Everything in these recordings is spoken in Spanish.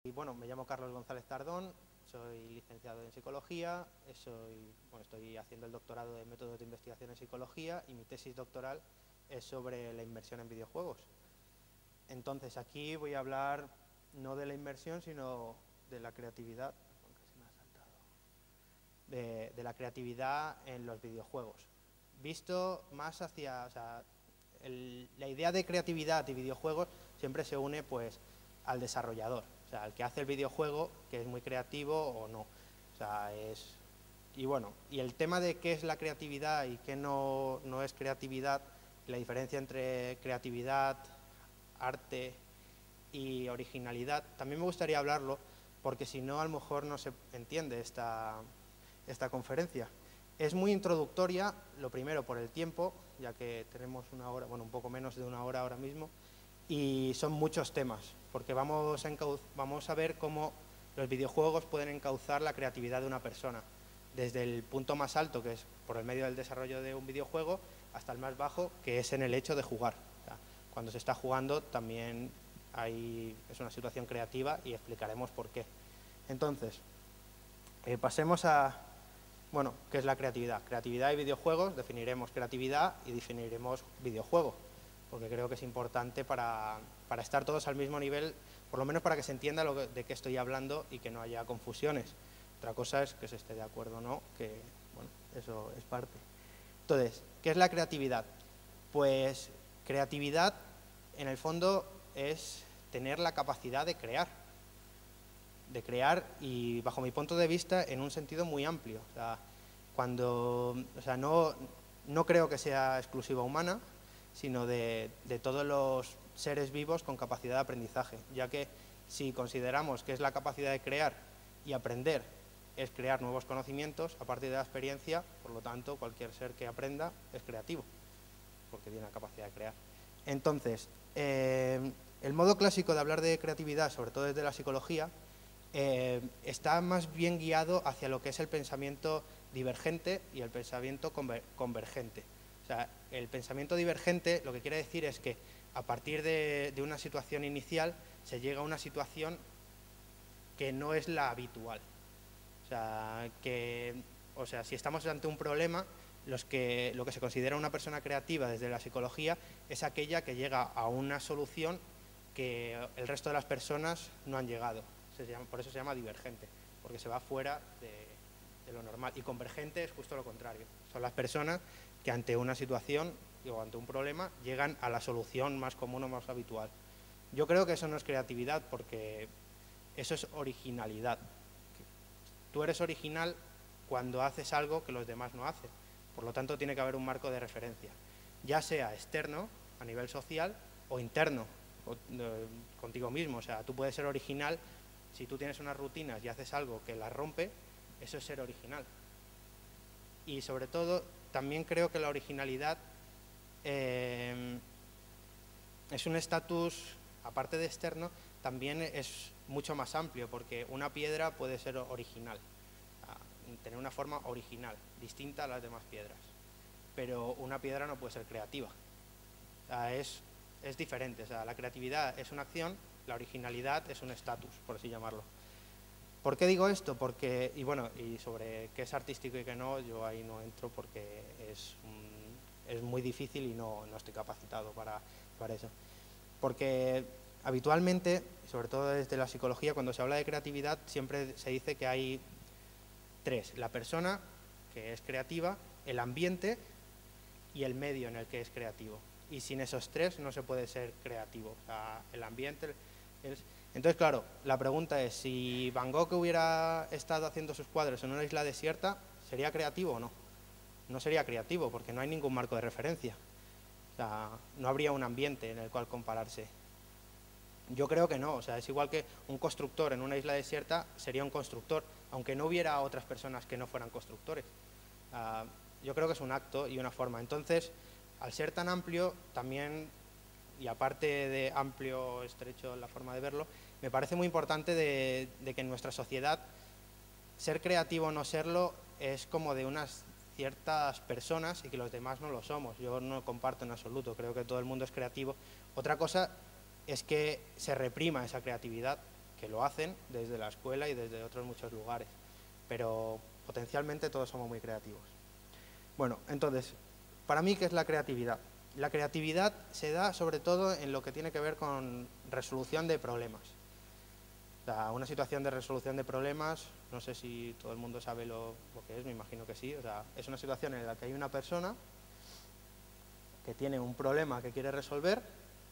Y bueno, me llamo Carlos González Tardón, soy licenciado en Psicología, estoy haciendo el doctorado de métodos de investigación en Psicología y mi tesis doctoral es sobre la inmersión en videojuegos. Entonces aquí voy a hablar no de la inmersión, sino de la creatividad, de la creatividad en los videojuegos. Visto más hacia, la idea de creatividad y videojuegos siempre se une pues al desarrollador, o sea, al que hace el videojuego, que es muy creativo o no. O sea, y el tema de qué es la creatividad y qué no es creatividad, la diferencia entre creatividad, arte y originalidad, también me gustaría hablarlo, porque si no, a lo mejor no se entiende esta conferencia. Es muy introductoria, lo primero por el tiempo, ya que tenemos una hora, bueno, un poco menos de una hora ahora mismo, y son muchos temas, porque vamos a ver cómo los videojuegos pueden encauzar la creatividad de una persona, desde el punto más alto, que es por el medio del desarrollo de un videojuego, hasta el más bajo, que es en el hecho de jugar. O sea, cuando se está jugando también es una situación creativa y explicaremos por qué. Entonces, pasemos a, bueno, ¿qué es la creatividad? Creatividad y videojuegos, definiremos creatividad y definiremos videojuego, porque creo que es importante para estar todos al mismo nivel, por lo menos para que se entienda de qué estoy hablando y que no haya confusiones. Otra cosa es que se esté de acuerdo o no, que, bueno, eso es parte. Entonces, ¿qué es la creatividad? Pues creatividad, en el fondo, es tener la capacidad de crear y, bajo mi punto de vista, en un sentido muy amplio. No creo que sea exclusiva humana, sino de todos los seres vivos con capacidad de aprendizaje, ya que si consideramos que es la capacidad de crear y aprender es crear nuevos conocimientos a partir de la experiencia, por lo tanto, cualquier ser que aprenda es creativo, porque tiene la capacidad de crear. Entonces, el modo clásico de hablar de creatividad, sobre todo desde la psicología, está más bien guiado hacia lo que es el pensamiento divergente y el pensamiento convergente. O sea, el pensamiento divergente lo que quiere decir es que a partir de una situación inicial se llega a una situación que no es la habitual. O sea, si estamos ante un problema, lo que se considera una persona creativa desde la psicología es aquella que llega a una solución que el resto de las personas no han llegado. Por eso se llama divergente, porque se va fuera de lo normal. Y convergente es justo lo contrario. Son las personas que ante una situación o ante un problema llegan a la solución más común o más habitual. Yo creo que eso no es creatividad, porque eso es originalidad. Tú eres original cuando haces algo que los demás no hacen. Por lo tanto, tiene que haber un marco de referencia, ya sea externo, a nivel social, o interno, contigo mismo. O sea, tú puedes ser original si tú tienes unas rutinas y haces algo que las rompe, eso es ser original. Y sobre todo, también creo que la originalidad es un estatus, aparte de externo, también es mucho más amplio, porque una piedra puede ser original, tener una forma original, distinta a las demás piedras, pero una piedra no puede ser creativa. O sea, es diferente. O sea, la creatividad es una acción, la originalidad es un estatus, por así llamarlo. ¿Por qué digo esto? Porque, y sobre qué es artístico y qué no, yo ahí no entro, porque es muy difícil y no estoy capacitado para eso. Porque habitualmente, sobre todo desde la psicología, cuando se habla de creatividad, siempre se dice que hay tres: la persona, que es creativa, el ambiente y el medio en el que es creativo. Y sin esos tres no se puede ser creativo. O sea, el ambiente... Entonces, claro, la pregunta es, si Van Gogh hubiera estado haciendo sus cuadros en una isla desierta, ¿sería creativo o no? No sería creativo, porque no hay ningún marco de referencia. O sea, no habría un ambiente en el cual compararse. Yo creo que no. O sea, es igual que un constructor en una isla desierta sería un constructor, aunque no hubiera otras personas que no fueran constructores. Yo creo que es un acto y una forma. Entonces, al ser tan amplio, también, y aparte de amplio, estrecho la forma de verlo, me parece muy importante de que en nuestra sociedad ser creativo o no serlo es como de unas ciertas personas y que los demás no lo somos. Yo no comparto en absoluto, creo que todo el mundo es creativo. Otra cosa es que se reprima esa creatividad, que lo hacen desde la escuela y desde otros muchos lugares, pero potencialmente todos somos muy creativos. Bueno, entonces, para mí, ¿qué es la creatividad? La creatividad se da sobre todo en lo que tiene que ver con resolución de problemas. O sea, una situación de resolución de problemas, no sé si todo el mundo sabe lo que es, me imagino que sí. O sea, es una situación en la que hay una persona que tiene un problema que quiere resolver,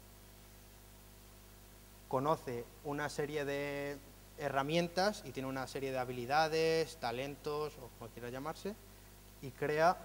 conoce una serie de herramientas y tiene una serie de habilidades, talentos, o como quiera llamarse, y crea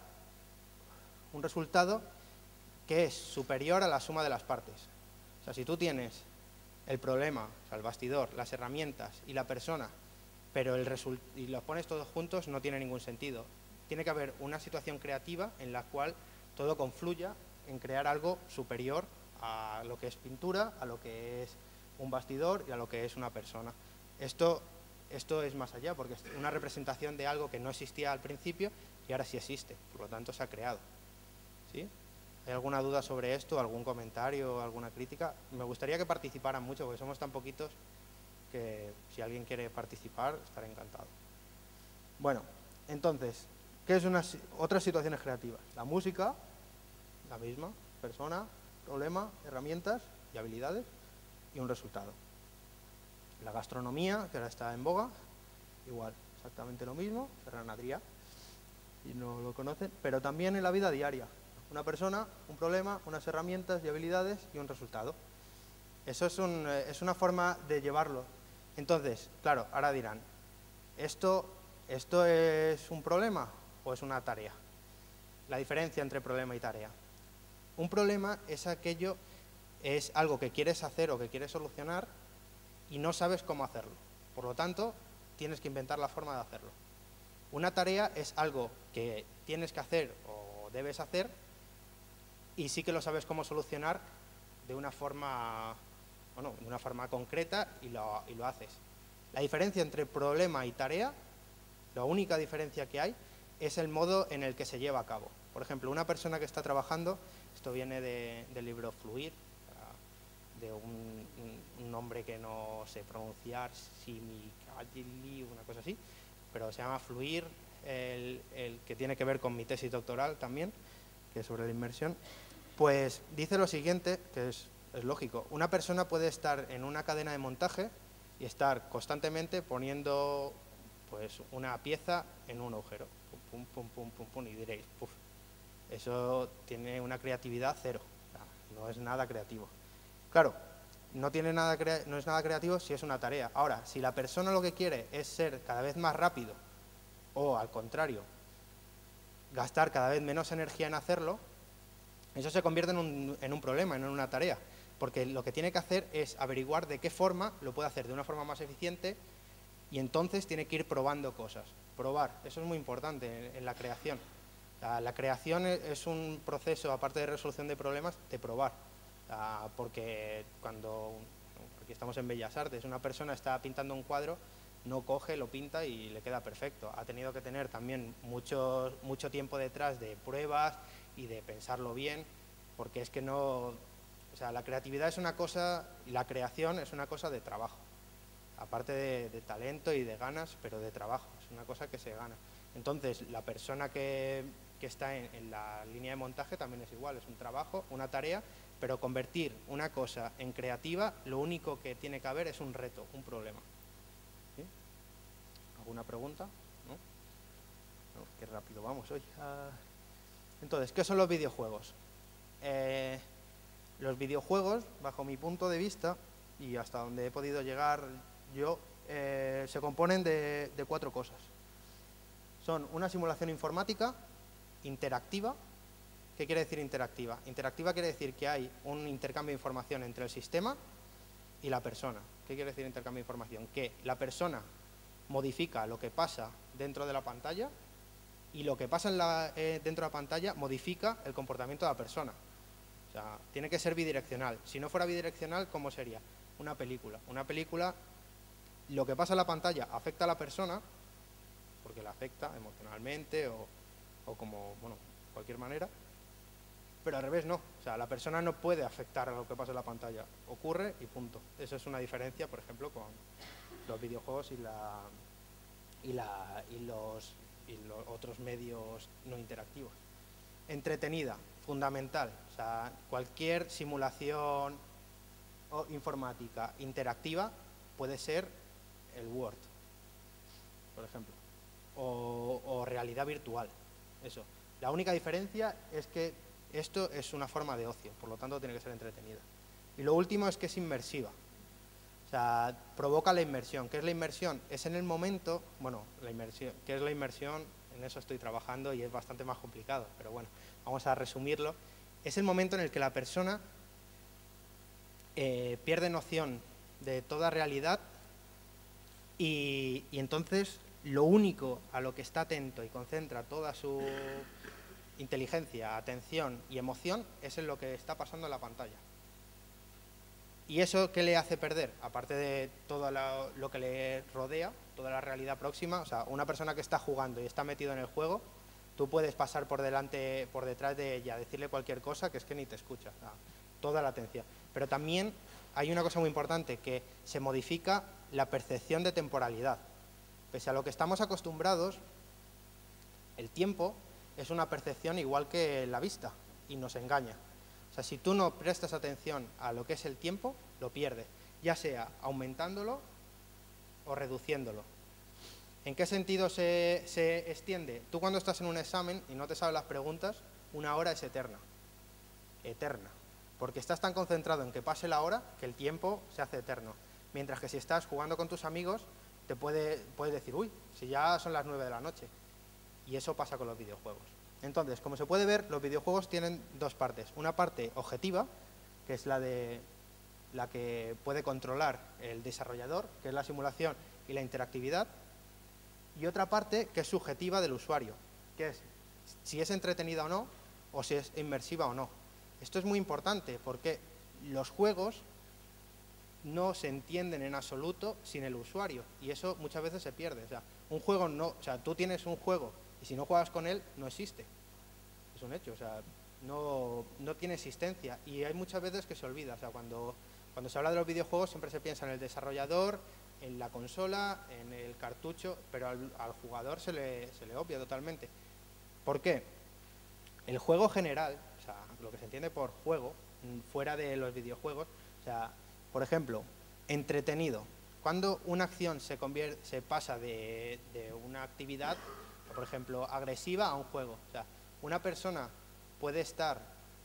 un resultado que es superior a la suma de las partes. O sea, si tú tienes el problema, o sea, el bastidor, las herramientas y la persona, pero y los pones todos juntos, no tiene ningún sentido. Tiene que haber una situación creativa en la cual todo confluya en crear algo superior a lo que es pintura, a lo que es un bastidor y a lo que es una persona. Esto es más allá, porque es una representación de algo que no existía al principio y ahora sí existe, por lo tanto se ha creado. ¿Sí? ¿Hay alguna duda sobre esto, algún comentario, alguna crítica? Me gustaría que participaran mucho, porque somos tan poquitos que si alguien quiere participar, estaré encantado. Bueno, entonces, ¿qué es otras situaciones creativas? La música, la misma, persona, problema, herramientas y habilidades y un resultado. La gastronomía, que ahora está en boga, igual, exactamente lo mismo, Ferran Adrià, y no lo conocen, pero también en la vida diaria. Una persona, un problema, unas herramientas y habilidades y un resultado. Eso es una forma de llevarlo. Entonces, claro, ahora dirán, ¿esto es un problema o es una tarea? La diferencia entre problema y tarea. Un problema es algo que quieres hacer o que quieres solucionar y no sabes cómo hacerlo. Por lo tanto, tienes que inventar la forma de hacerlo. Una tarea es algo que tienes que hacer o debes hacer y sí que lo sabes cómo solucionar de una forma concreta y lo haces. La diferencia entre problema y tarea, la única diferencia que hay, es el modo en el que se lleva a cabo. Por ejemplo, una persona que está trabajando, esto viene del libro Fluir, de un nombre que no sé pronunciar, Simicagili, una cosa así, pero se llama Fluir, el que tiene que ver con mi tesis doctoral también, que es sobre la inmersión. Pues dice lo siguiente, que es lógico. Una persona puede estar en una cadena de montaje y estar constantemente poniendo pues una pieza en un agujero. Pum, pum, pum, pum, pum, y diréis, puf, eso tiene una creatividad cero. No es nada creativo. Claro, no es nada creativo si es una tarea. Ahora, si la persona lo que quiere es ser cada vez más rápido o, al contrario, gastar cada vez menos energía en hacerlo, eso se convierte en un problema, en una tarea, porque lo que tiene que hacer es averiguar de qué forma lo puede hacer de una forma más eficiente y entonces tiene que ir probando cosas. Probar, eso es muy importante en la creación. La creación es un proceso, aparte de resolución de problemas, de probar, porque aquí estamos en Bellas Artes, una persona está pintando un cuadro, no coge, lo pinta y le queda perfecto. Ha tenido que tener también mucho tiempo detrás de pruebas y de pensarlo bien, porque es que no... O sea, la creatividad es una cosa y la creación es una cosa de trabajo, aparte de talento y de ganas, pero de trabajo, es una cosa que se gana. Entonces, la persona que está en la línea de montaje también es igual, es un trabajo, una tarea, pero convertir una cosa en creativa, lo único que tiene que haber es un reto, un problema. ¿Sí? ¿Alguna pregunta? ¿No? No, qué rápido vamos hoy. Entonces, ¿qué son los videojuegos? Los videojuegos, bajo mi punto de vista, y hasta donde he podido llegar yo, se componen de 4 cosas. Son una simulación informática interactiva. ¿Qué quiere decir interactiva? Interactiva quiere decir que hay un intercambio de información entre el sistema y la persona. ¿Qué quiere decir intercambio de información? Que la persona modifica lo que pasa dentro de la pantalla y lo que pasa dentro de la pantalla modifica el comportamiento de la persona. O sea, tiene que ser bidireccional. Si no fuera bidireccional, ¿cómo sería? Una película. Una película, lo que pasa en la pantalla afecta a la persona, porque la afecta emocionalmente o como, bueno, de cualquier manera, Pero al revés no, o sea, la persona no puede afectar a lo que pasa en la pantalla, ocurre y punto. Eso es una diferencia, por ejemplo, con los videojuegos y los otros medios no interactivos. Entretenida, fundamental, o sea, cualquier simulación o informática interactiva puede ser el Word, por ejemplo, o realidad virtual, eso. La única diferencia es que esto es una forma de ocio, por lo tanto tiene que ser entretenida. Y lo último es que es inmersiva, o sea, provoca la inmersión. ¿Qué es la inmersión? Es en el momento, bueno, la inmersión, ¿qué es la inmersión? En eso estoy trabajando y es bastante más complicado, pero bueno, vamos a resumirlo. Es el momento en el que la persona pierde noción de toda realidad y entonces lo único a lo que está atento y concentra toda su inteligencia, atención y emoción es en lo que está pasando en la pantalla. ¿Y eso qué le hace perder? Aparte de todo lo que le rodea, toda la realidad próxima, o sea, una persona que está jugando y está metido en el juego, tú puedes pasar por detrás de ella, decirle cualquier cosa que es que ni te escucha, o sea, toda la atención. Pero también hay una cosa muy importante, que se modifica la percepción de temporalidad. Pese a lo que estamos acostumbrados, el tiempo es una percepción igual que la vista y nos engaña. O sea, si tú no prestas atención a lo que es el tiempo, lo pierdes, ya sea aumentándolo o reduciéndolo. ¿En qué sentido se extiende? Tú cuando estás en un examen y no te sabes las preguntas, una hora es eterna, porque estás tan concentrado en que pase la hora que el tiempo se hace eterno. Mientras que si estás jugando con tus amigos, te puedes decir, uy, si ya son las 9 de la noche. Y eso pasa con los videojuegos. Entonces, como se puede ver, los videojuegos tienen dos partes. Una parte objetiva, que es la que puede controlar el desarrollador, que es la simulación y la interactividad. Y otra parte que es subjetiva del usuario, que es si es entretenida o no, o si es inmersiva o no. Esto es muy importante porque los juegos no se entienden en absoluto sin el usuario y eso muchas veces se pierde. O sea, un juego no, o sea, tú tienes un juego y si no juegas con él, no existe. Es un hecho, o sea, no tiene existencia y hay muchas veces que se olvida. O sea, cuando se habla de los videojuegos siempre se piensa en el desarrollador, en la consola, en el cartucho, pero al jugador se le obvia totalmente. ¿Por qué? El juego general, o sea, lo que se entiende por juego, fuera de los videojuegos, o sea, por ejemplo, entretenido. Cuando una acción se pasa de una actividad, por ejemplo, agresiva a un juego. O sea, una persona puede estar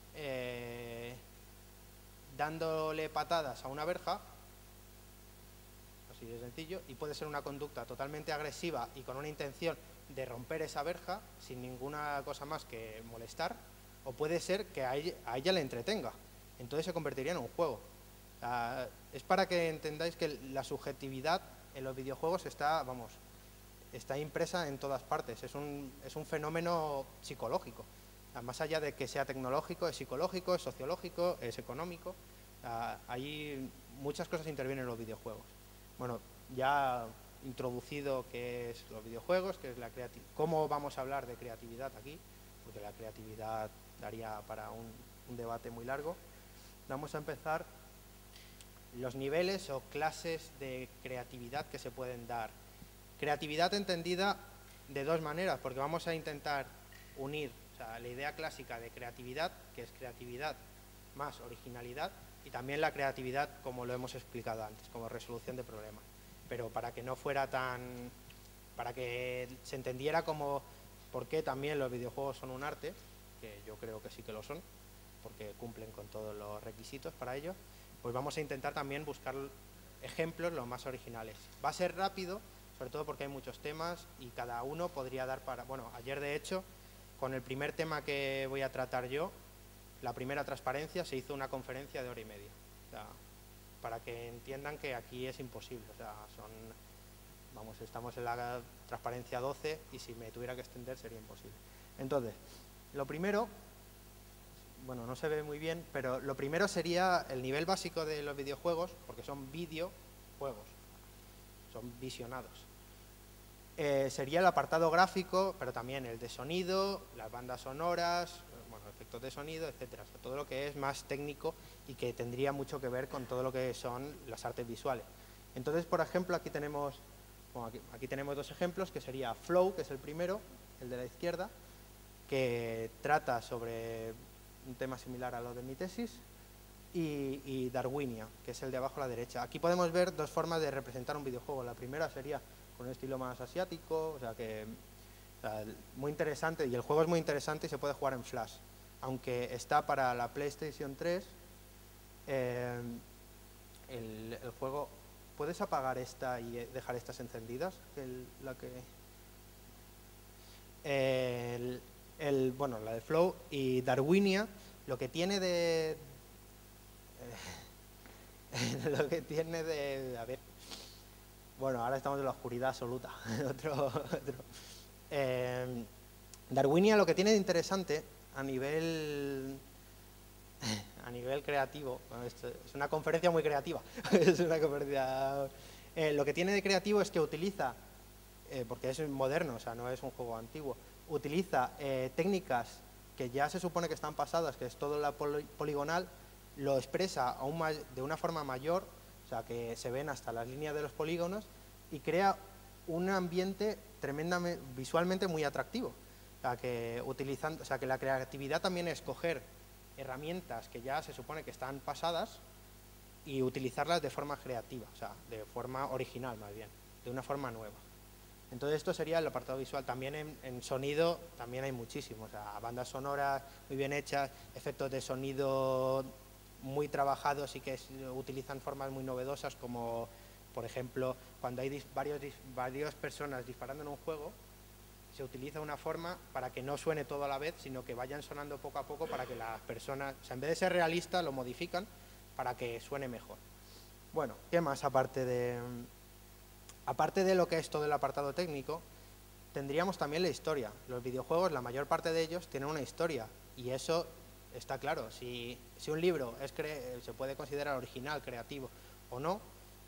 dándole patadas a una verja, así de sencillo, y puede ser una conducta totalmente agresiva y con una intención de romper esa verja sin ninguna cosa más que molestar, o puede ser que a ella le entretenga. Entonces se convertiría en un juego. Es para que entendáis que la subjetividad en los videojuegos está impresa en todas partes. Es un fenómeno psicológico. Más allá de que sea tecnológico, es psicológico, es sociológico, es económico. Ahí muchas cosas intervienen en los videojuegos. Bueno, ya introducido qué es los videojuegos, qué es la creatividad, cómo vamos a hablar de creatividad aquí, porque la creatividad daría para un debate muy largo. Vamos a empezar los niveles o clases de creatividad que se pueden dar. Creatividad entendida de dos maneras, porque vamos a intentar unir, o sea, la idea clásica de creatividad, que es creatividad más originalidad, y también la creatividad, como lo hemos explicado antes, como resolución de problemas. Pero para que no fuera para que se entendiera como por qué también los videojuegos son un arte, que yo creo que sí que lo son, porque cumplen con todos los requisitos para ello, pues vamos a intentar también buscar ejemplos los más originales. Va a ser rápido, sobre todo porque hay muchos temas y cada uno podría dar para... Bueno, ayer de hecho, con el primer tema que voy a tratar yo, la primera transparencia, se hizo una conferencia de 1 hora y media. O sea, para que entiendan que aquí es imposible. O sea, estamos en la transparencia 12 y si me tuviera que extender sería imposible. Entonces, lo primero, bueno, no se ve muy bien, pero lo primero sería el nivel básico de los videojuegos, porque son videojuegos, son visionados. Sería el apartado gráfico, pero también el de sonido, las bandas sonoras, bueno, efectos de sonido, etcétera. O sea, todo lo que es más técnico y que tendría mucho que ver con todo lo que son las artes visuales. Entonces, por ejemplo, aquí tenemos dos ejemplos, que sería Flow, que es el primero, el de la izquierda, que trata sobre un tema similar a lo de mi tesis, y Darwinia, que es el de abajo a la derecha. Aquí podemos ver dos formas de representar un videojuego. La primera sería con un estilo más asiático, o sea, muy interesante, y el juego es muy interesante y se puede jugar en Flash. Aunque está para la PlayStation 3, el juego... ¿Puedes apagar esta y dejar estas encendidas? Bueno, la de Flow y Darwinia, lo que tiene de... A ver... Bueno, ahora estamos en la oscuridad absoluta. Darwinia lo que tiene de interesante a nivel creativo, bueno, esto es una conferencia muy creativa, es una conferencia, lo que tiene de creativo es que utiliza, porque es moderno, o sea, no es un juego antiguo, utiliza técnicas que ya se supone que están pasadas, que es todo la poligonal, lo expresa aún de una forma mayor, o sea, que se ven hasta las líneas de los polígonos, y crea un ambiente tremendamente, visualmente muy atractivo. O sea, que la creatividad también es coger herramientas que ya se supone que están pasadas y utilizarlas de forma creativa, o sea, de forma original más bien, de una forma nueva. Entonces esto sería el apartado visual. También en sonido también hay muchísimo, o sea, bandas sonoras muy bien hechas, efectos de sonido muy trabajados y que utilizan formas muy novedosas, como por ejemplo cuando hay varias personas disparando en un juego, se utiliza una forma para que no suene todo a la vez, sino que vayan sonando poco a poco para que las personas, o sea, en vez de ser realista, lo modifican para que suene mejor. Bueno, ¿qué más aparte de lo que es todo el apartado técnico? Tendríamos también la historia. Los videojuegos, la mayor parte de ellos tienen una historia, y eso está claro. Si un libro se puede considerar original, creativo o no,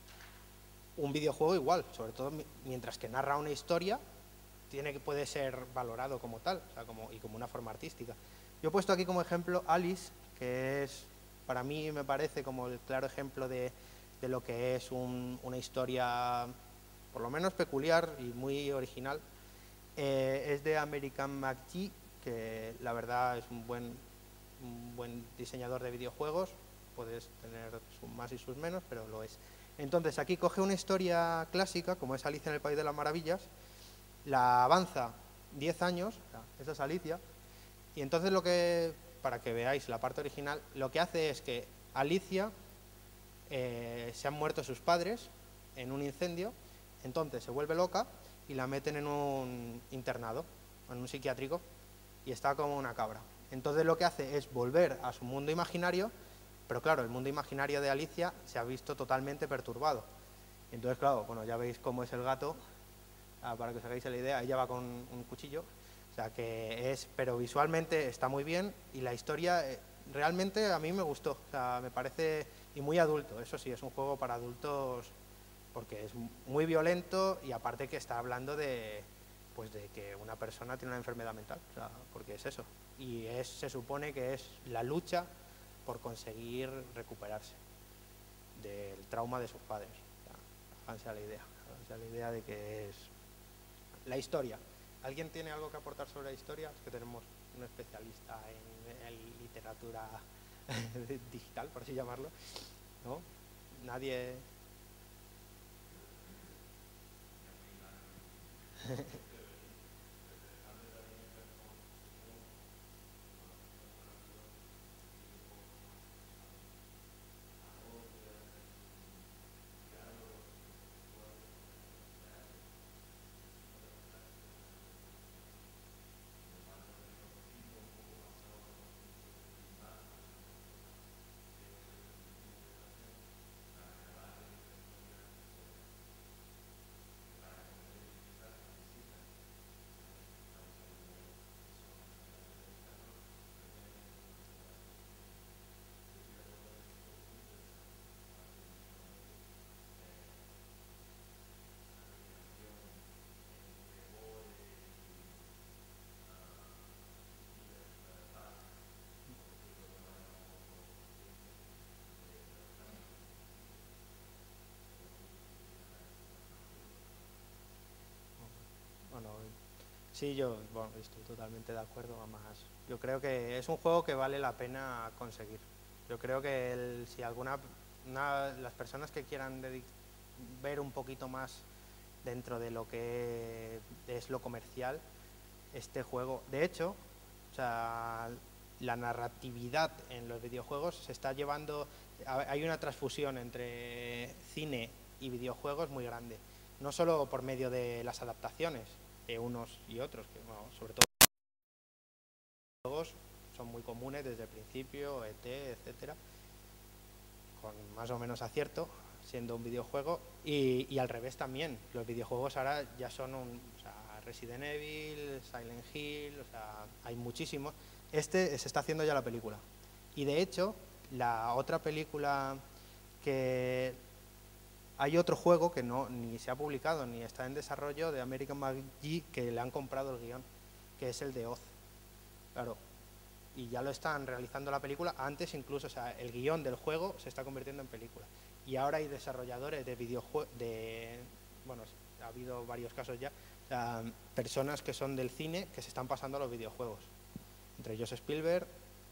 un videojuego igual, sobre todo mientras que narra una historia, puede ser valorado como tal, o sea, como una forma artística. Yo he puesto aquí como ejemplo Alice, que es, para mí me parece como el claro ejemplo de lo que es una historia por lo menos peculiar y muy original. Es de American McGee, que la verdad es un buen diseñador de videojuegos. Puedes tener sus más y sus menos, pero lo es. Entonces aquí coge una historia clásica, como es Alicia en el País de las Maravillas, la avanza 10 años, esa es Alicia, y entonces para que veáis la parte original, lo que hace es que Alicia, se han muerto sus padres en un incendio, entonces se vuelve loca y la meten en un internado, en un psiquiátrico, y está como una cabra. Entonces lo que hace es volver a su mundo imaginario, pero claro, el mundo imaginario de Alicia se ha visto totalmente perturbado. Entonces, claro, bueno, ya veis cómo es el gato. Para que os hagáis la idea, ella va con un cuchillo, o sea que pero visualmente está muy bien, y la historia realmente a mí me gustó, o sea, me parece, y muy adulto, eso sí, es un juego para adultos porque es muy violento, y aparte que está hablando de que una persona tiene una enfermedad mental, o sea, porque es eso, y se supone que es la lucha por conseguir recuperarse del trauma de sus padres, o sea, háganse la idea de que es la historia. ¿Alguien tiene algo que aportar sobre la historia? Es que tenemos un especialista en literatura digital, por así llamarlo, ¿no? Nadie... Sí, yo bueno, estoy totalmente de acuerdo. Además, yo creo que es un juego que vale la pena conseguir. Yo creo que si las personas que quieran ver un poquito más dentro de lo que es lo comercial, este juego, de hecho, o sea, la narratividad en los videojuegos se está llevando, hay una transfusión entre cine y videojuegos muy grande, no solo por medio de las adaptaciones de unos y otros, que bueno, sobre todo los juegos son muy comunes desde el principio, ET, etcétera, con más o menos acierto, siendo un videojuego, y al revés también, los videojuegos ahora ya son o sea, Resident Evil, Silent Hill, o sea, hay muchísimos. Se está haciendo ya la película, y de hecho, la otra película que... Hay otro juego que ni se ha publicado ni está en desarrollo de American McGee, que le han comprado el guión, que es el de Oz. Claro, y ya lo están realizando la película, antes incluso, o sea, el guión del juego se está convirtiendo en película. Y ahora hay desarrolladores de videojuegos, bueno, ha habido varios casos ya, o sea, personas que son del cine que se están pasando a los videojuegos. Entre ellos Spielberg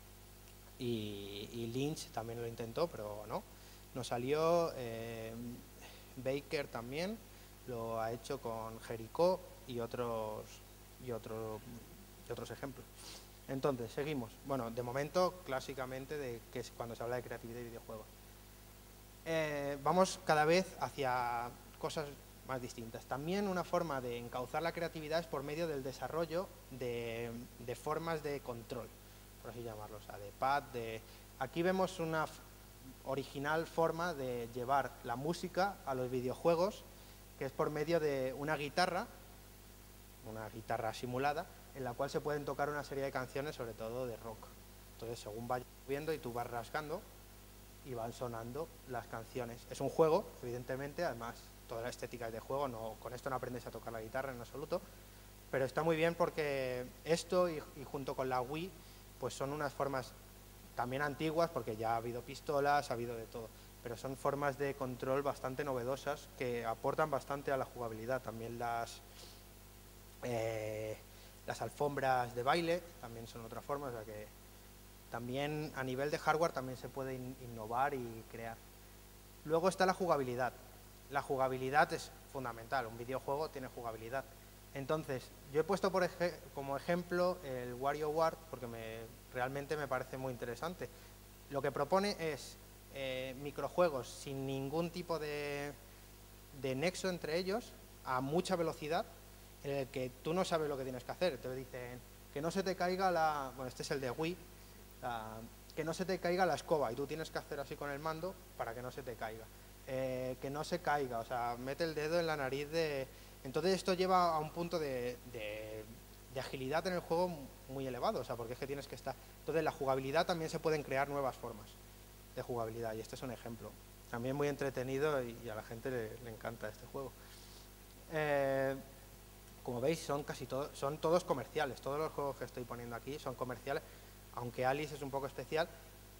y Lynch también lo intentó, pero no salió. Baker también lo ha hecho con Jericho y otros ejemplos. Entonces, seguimos. Bueno, de momento, clásicamente, que es cuando se habla de creatividad y videojuegos. Vamos cada vez hacia cosas más distintas. También una forma de encauzar la creatividad es por medio del desarrollo de formas de control, por así llamarlo, o sea, de pad, Aquí vemos una original forma de llevar la música a los videojuegos, que es por medio de una guitarra simulada, en la cual se pueden tocar una serie de canciones, sobre todo de rock. Entonces, según vayas viendo y tú vas rascando, y van sonando las canciones. Es un juego, evidentemente, además toda la estética es de juego, con esto no aprendes a tocar la guitarra en absoluto, pero está muy bien porque esto y junto con la Wii, pues son unas formas también antiguas, porque ya ha habido pistolas, ha habido de todo, pero son formas de control bastante novedosas que aportan bastante a la jugabilidad. También las alfombras de baile también son otra forma, o sea que también a nivel de hardware también se puede innovar y crear. Luego está la jugabilidad. La jugabilidad es fundamental, un videojuego tiene jugabilidad. Entonces, yo he puesto como ejemplo el WarioWare porque realmente me parece muy interesante. Lo que propone es microjuegos sin ningún tipo de nexo entre ellos, a mucha velocidad, en el que tú no sabes lo que tienes que hacer. Te dicen que no se te caiga bueno, este es el de Wii, que no se te caiga la escoba y tú tienes que hacer así con el mando para que no se te caiga. Que no se caiga, o sea, mete el dedo en la nariz Entonces esto lleva a un punto de agilidad en el juego muy elevado, o sea, porque es que tienes que estar... Entonces la jugabilidad también se pueden crear nuevas formas de jugabilidad y este es un ejemplo. También muy entretenido y a la gente le encanta este juego. Como veis, son todos comerciales. Todos los juegos que estoy poniendo aquí son comerciales, aunque Alice es un poco especial.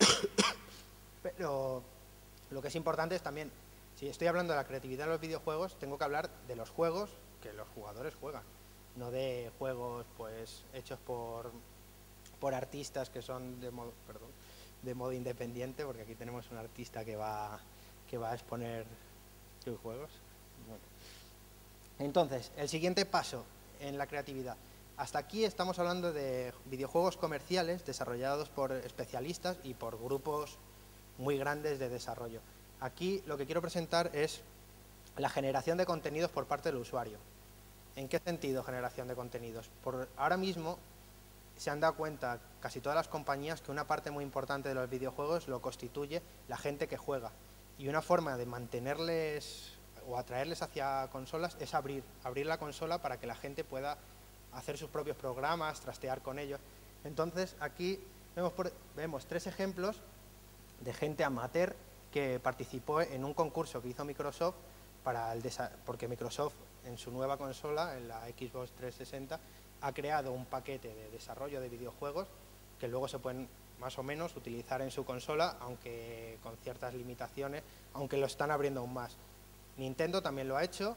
Pero lo que es importante es también, si estoy hablando de la creatividad de los videojuegos, tengo que hablar de los juegos que los jugadores juegan, no de juegos pues hechos por artistas que son de modo independiente, porque aquí tenemos un artista que va a exponer sus juegos. Bueno. Entonces, el siguiente paso en la creatividad. Hasta aquí estamos hablando de videojuegos comerciales desarrollados por especialistas y por grupos muy grandes de desarrollo. Aquí lo que quiero presentar es la generación de contenidos por parte del usuario. ¿En qué sentido generación de contenidos? Ahora mismo se han dado cuenta casi todas las compañías que una parte muy importante de los videojuegos lo constituye la gente que juega. Y una forma de mantenerles o atraerles hacia consolas es abrir la consola para que la gente pueda hacer sus propios programas, trastear con ellos. Entonces, aquí vemos 3 ejemplos de gente amateur que participó en un concurso que hizo Microsoft porque Microsoft en su nueva consola, en la Xbox 360, ha creado un paquete de desarrollo de videojuegos que luego se pueden más o menos utilizar en su consola, aunque con ciertas limitaciones, aunque lo están abriendo aún más. Nintendo también lo ha hecho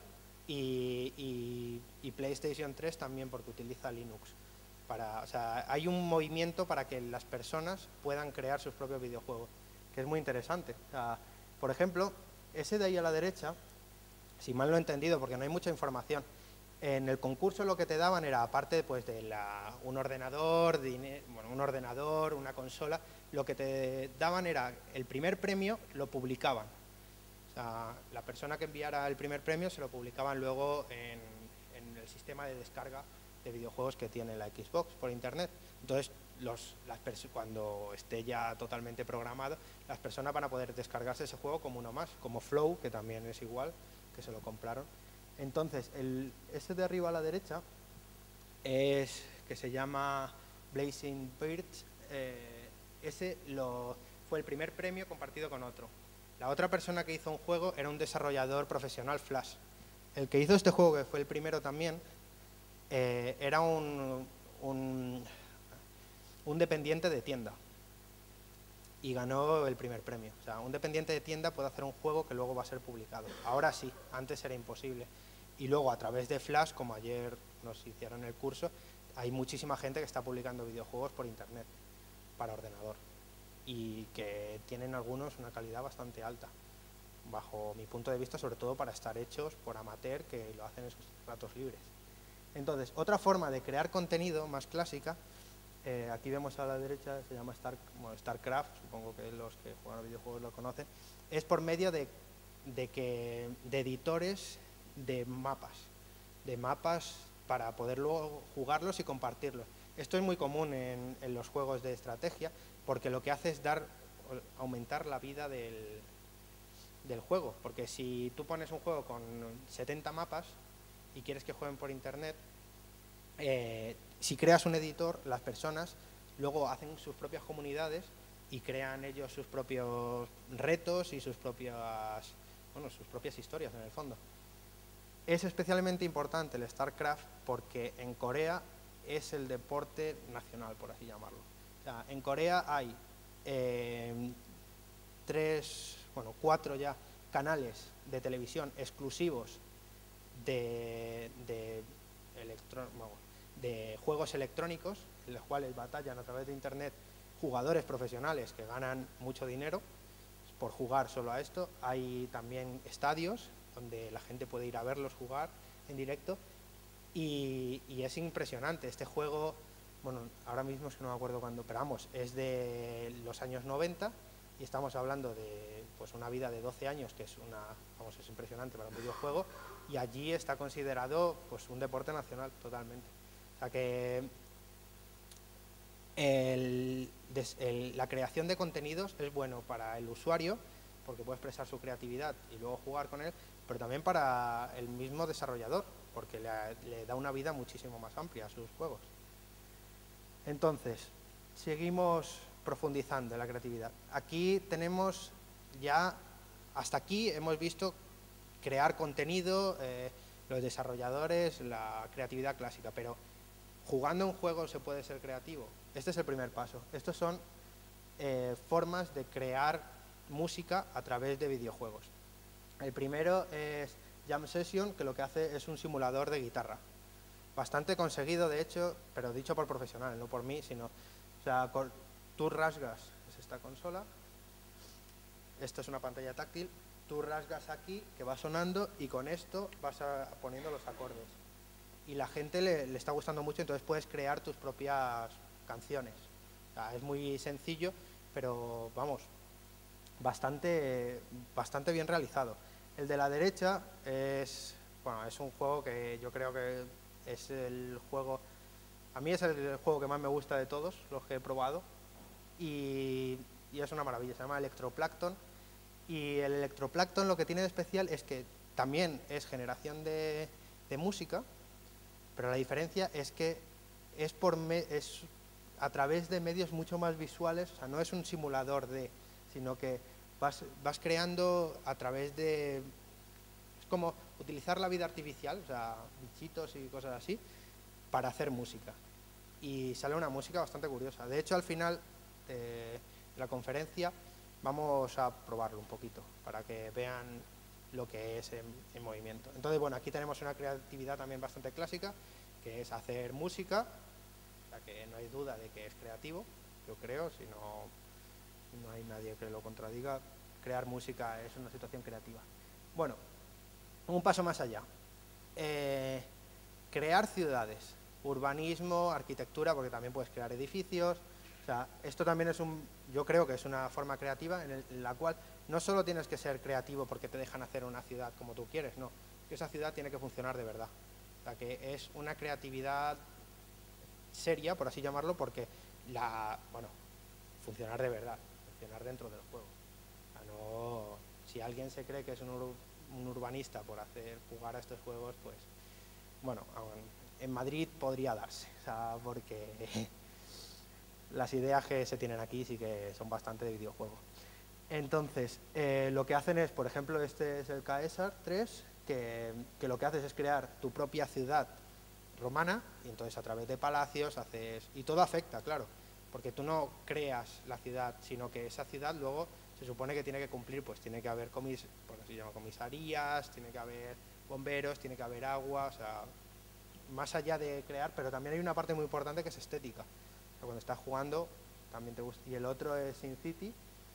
y PlayStation 3 también, porque utiliza Linux. O sea, hay un movimiento para que las personas puedan crear sus propios videojuegos, que es muy interesante. O sea, por ejemplo, ese de ahí a la derecha, si mal no he entendido, porque no hay mucha información, en el concurso lo que te daban era, aparte pues, de un ordenador, una consola, lo que te daban era el primer premio, lo publicaban. O sea, la persona que enviara el primer premio se lo publicaban luego en el sistema de descarga de videojuegos que tiene la Xbox por internet. Entonces, cuando esté ya totalmente programado, las personas van a poder descargarse ese juego como uno más, como Flow, que también es igual, que se lo compraron. Entonces, ese de arriba a la derecha que se llama Blazing Birds, fue el primer premio compartido con otro. La otra persona que hizo un juego era un desarrollador profesional Flash. El que hizo este juego, que fue el primero también, era un dependiente de tienda y ganó el primer premio. O sea, un dependiente de tienda puede hacer un juego que luego va a ser publicado. Ahora sí, antes era imposible. Y luego a través de Flash, como ayer nos hicieron el curso, hay muchísima gente que está publicando videojuegos por internet para ordenador y que tienen algunos una calidad bastante alta, bajo mi punto de vista, sobre todo para estar hechos por amateur que lo hacen en sus ratos libres. Entonces, otra forma de crear contenido más clásica, aquí vemos a la derecha, se llama StarCraft, supongo que los que juegan a videojuegos lo conocen, es por medio de editores de mapas para poder luego jugarlos y compartirlos. Esto es muy común en los juegos de estrategia, porque lo que hace es aumentar la vida del juego, porque si tú pones un juego con 70 mapas y quieres que jueguen por internet, si creas un editor, las personas luego hacen sus propias comunidades y crean ellos sus propios retos y sus propias historias en el fondo. Es especialmente importante el StarCraft porque en Corea es el deporte nacional, por así llamarlo. O sea, en Corea hay 4 ya canales de televisión exclusivos de juegos electrónicos, en los cuales batallan a través de internet jugadores profesionales que ganan mucho dinero por jugar solo a esto. Hay también estadios donde la gente puede ir a verlos jugar en directo y es impresionante. Este juego, bueno, ahora mismo es que no me acuerdo cuándo, pero vamos, es de los años 90 y estamos hablando de pues, una vida de 12 años, que es es impresionante para un videojuego, y allí está considerado pues, un deporte nacional totalmente. O sea que la creación de contenidos es bueno para el usuario, porque puede expresar su creatividad y luego jugar con él, pero también para el mismo desarrollador, porque le da una vida muchísimo más amplia a sus juegos. Entonces, seguimos profundizando en la creatividad. Aquí tenemos ya, hasta aquí hemos visto crear contenido, los desarrolladores, la creatividad clásica, pero jugando un juego se puede ser creativo. Este es el primer paso. Estos son formas de crear música a través de videojuegos. El primero es Jam Session, que lo que hace es un simulador de guitarra. Bastante conseguido, de hecho, pero dicho por profesionales, no por mí, sino... O sea, tú rasgas, es esta consola, esto es una pantalla táctil, tú rasgas aquí, que va sonando, y con esto vas poniendo los acordes. Y la gente le está gustando mucho, entonces puedes crear tus propias canciones. O sea, es muy sencillo, pero vamos, bastante bien realizado. El de la derecha es un juego que yo creo que es el juego, a mí es el juego que más me gusta de todos los que he probado y es una maravilla, se llama Electroplankton, y el Electroplankton lo que tiene de especial es que también es generación de música, pero la diferencia es que es a través de medios mucho más visuales, o sea, no es un simulador sino que vas creando a través de... Es como utilizar la vida artificial, o sea, bichitos y cosas así, para hacer música. Y sale una música bastante curiosa. De hecho, al final de la conferencia vamos a probarlo un poquito, para que vean lo que es en movimiento. Entonces, bueno, aquí tenemos una creatividad también bastante clásica, que es hacer música, o sea que no hay duda de que es creativo, yo creo, si no hay nadie que lo contradiga, crear música es una situación creativa. Bueno, un paso más allá. Crear ciudades, urbanismo, arquitectura, porque también puedes crear edificios. O sea, esto también yo creo que es una forma creativa en la cual no solo tienes que ser creativo porque te dejan hacer una ciudad como tú quieres, no, que esa ciudad tiene que funcionar de verdad. O sea, que es una creatividad seria, por así llamarlo, porque funcionar de verdad, funcionar dentro del juego. O sea, no, si alguien se cree que es un urbanista por jugar a estos juegos, pues, bueno, en Madrid podría darse, o sea, porque las ideas que se tienen aquí sí que son bastante de videojuego. Entonces, lo que hacen es, por ejemplo, este es el Caesar 3, que lo que haces es crear tu propia ciudad romana, y entonces a través de palacios y todo afecta, claro, porque tú no creas la ciudad, sino que esa ciudad luego se supone que tiene que cumplir, pues tiene que haber comisarías, tiene que haber bomberos, tiene que haber agua, o sea, más allá de crear, pero también hay una parte muy importante que es estética. O sea, cuando estás jugando también te gusta. Y el otro es SimCity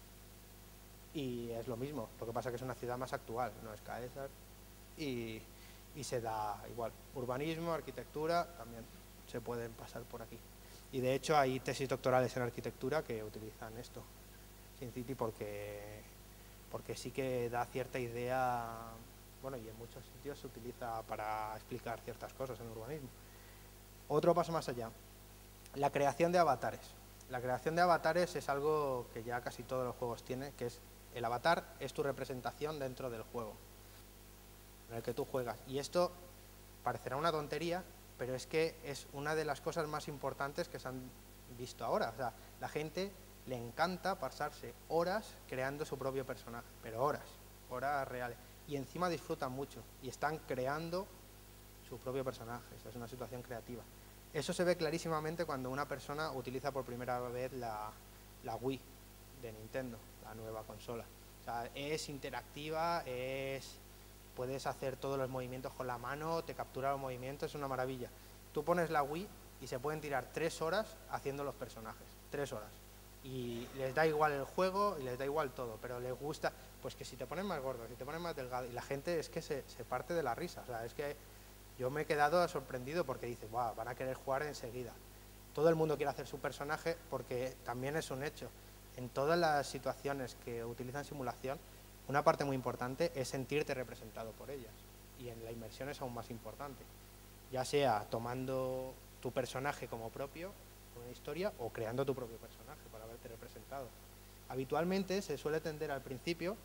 y es lo mismo, lo que pasa que es una ciudad más actual, no es Caesar, y se da igual. Urbanismo, arquitectura, también se pueden pasar por aquí. Y de hecho hay tesis doctorales en arquitectura que utilizan esto, SimCity, porque sí que da cierta idea, bueno, y en muchos sitios se utiliza para explicar ciertas cosas en urbanismo. Otro paso más allá, la creación de avatares. La creación de avatares es algo que ya casi todos los juegos tienen, que es el avatar es tu representación dentro del juego en el que tú juegas. Y esto parecerá una tontería, pero es que es una de las cosas más importantes que se han visto ahora. O sea, la gente le encanta pasarse horas creando su propio personaje, pero horas reales. Y encima disfrutan mucho y están creando su propio personaje. Esa es una situación creativa. Eso se ve clarísimamente cuando una persona utiliza por primera vez la Wii de Nintendo, la nueva consola. O sea, es interactiva, puedes hacer todos los movimientos con la mano, te captura los movimientos, es una maravilla. Tú pones la Wii y se pueden tirar 3 horas haciendo los personajes, 3 horas. Y les da igual el juego y les da igual todo, pero les gusta, pues que si te pones más gordo, si te pones más delgado, y la gente es que se parte de la risa. O sea, es que yo me he quedado sorprendido porque dice, wow, van a querer jugar enseguida. Todo el mundo quiere hacer su personaje porque también es un hecho. En todas las situaciones que utilizan simulación, una parte muy importante es sentirte representado por ellas. Y en la inmersión es aún más importante. Ya sea tomando tu personaje como propio, una historia, o creando tu propio personaje para verte representado. Habitualmente se suele tender al principio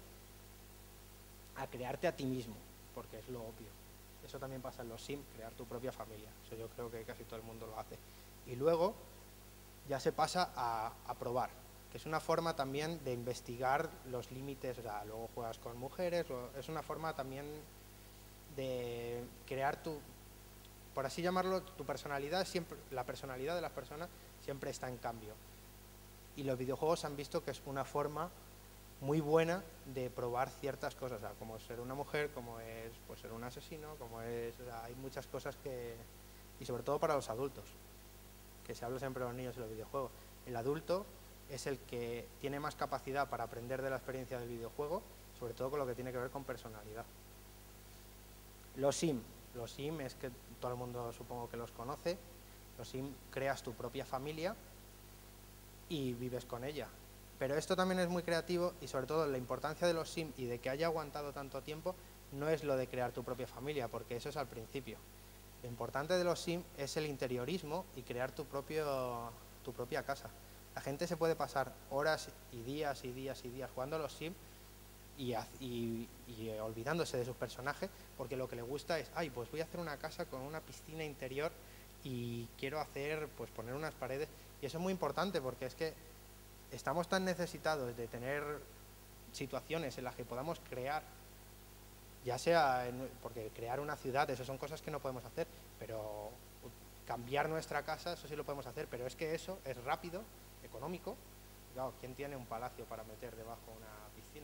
a crearte a ti mismo, porque es lo obvio. Eso también pasa en los Sims, crear tu propia familia. Eso yo creo que casi todo el mundo lo hace. Y luego ya se pasa a probar, que es una forma también de investigar los límites. O sea, luego juegas con mujeres, es una forma también de crear por así llamarlo, tu personalidad. Siempre, la personalidad de las personas siempre está en cambio. Y los videojuegos han visto que es una forma muy buena de probar ciertas cosas, o sea, como ser una mujer, como es pues, ser un asesino, o sea, hay muchas cosas y sobre todo para los adultos, que se habla siempre de los niños y los videojuegos. El adulto es el que tiene más capacidad para aprender de la experiencia del videojuego, sobre todo con lo que tiene que ver con personalidad. Los Sim es que todo el mundo supongo que los conoce. Los Sim, creas tu propia familia y vives con ella. Pero esto también es muy creativo y sobre todo la importancia de los Sim y de que haya aguantado tanto tiempo no es lo de crear tu propia familia, porque eso es al principio. Lo importante de los Sim es el interiorismo y crear tu propia casa. La gente se puede pasar horas y días y días y días jugando a los Sim y olvidándose de sus personajes, porque lo que le gusta es, pues voy a hacer una casa con una piscina interior y quiero poner unas paredes. Y eso es muy importante porque es que estamos tan necesitados de tener situaciones en las que podamos crear, ya sea, porque crear una ciudad, eso son cosas que no podemos hacer, pero cambiar nuestra casa, eso sí lo podemos hacer, pero es que eso es rápido, económico. Claro, ¿quién tiene un palacio para meter debajo una piscina?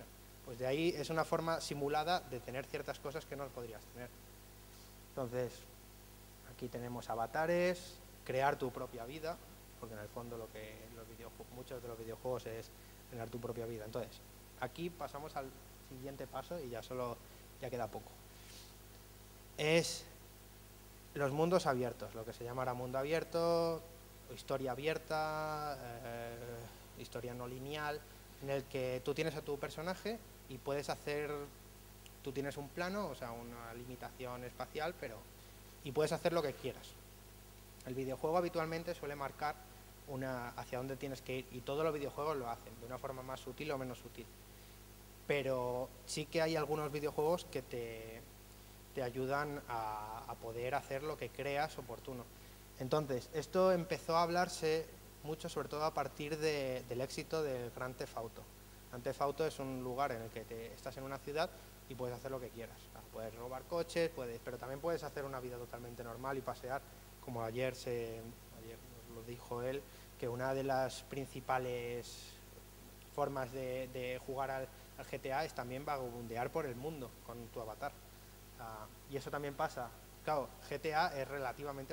Pues de ahí es una forma simulada de tener ciertas cosas que no podrías tener. Entonces, aquí tenemos avatares, crear tu propia vida, porque en el fondo muchos de los videojuegos es crear tu propia vida. Entonces, aquí pasamos al siguiente paso y ya queda poco. Es los mundos abiertos, lo que se llama ahora mundo abierto, o historia abierta, historia no lineal, en el que tú tienes a tu personaje y tú tienes un plano, o sea, una limitación espacial, y puedes hacer lo que quieras. El videojuego habitualmente suele marcar hacia dónde tienes que ir, y todos los videojuegos lo hacen, de una forma más sutil o menos sutil. Pero sí que hay algunos videojuegos que te ayudan a poder hacer lo que creas oportuno. Entonces, esto empezó a hablarse mucho, sobre todo a partir del éxito del Grand Theft Auto. Grand Theft Auto es un lugar en el que estás en una ciudad y puedes hacer lo que quieras. O sea, puedes robar coches, pero también puedes hacer una vida totalmente normal y pasear, como ayer nos lo dijo él, que una de las principales formas de jugar al GTA es también vagabundear por el mundo con tu avatar. Y eso también pasa. Claro, GTA es relativamente